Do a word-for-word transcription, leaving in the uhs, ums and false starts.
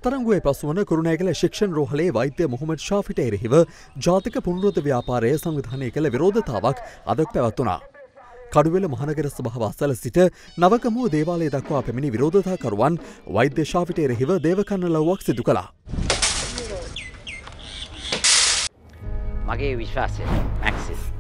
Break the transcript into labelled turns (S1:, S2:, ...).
S1: අත්අඩංගුවේ පසුවන කුරුණෑගල ශික්ෂණ රෝහලේ වෛද්‍ය මොහොමඩ් ෂාෆිට එරෙහිව ජාතික පුනරුද්ධ ව්‍යාපාරය සංවිධානය කළ විරෝධතාවක් අද පැවැත්වුණා. කඩුවෙල මහනගර සභාව අසල සිට නවගමුව දේවාලය දක්වා පැමිණි විරෝධතාකරුවන් වෛද්‍ය ෂාෆිට එරෙහිව දේවකන්න ලව්වක් සිදු කළා.
S2: මගේ විශ්වාසය මැක්සිස්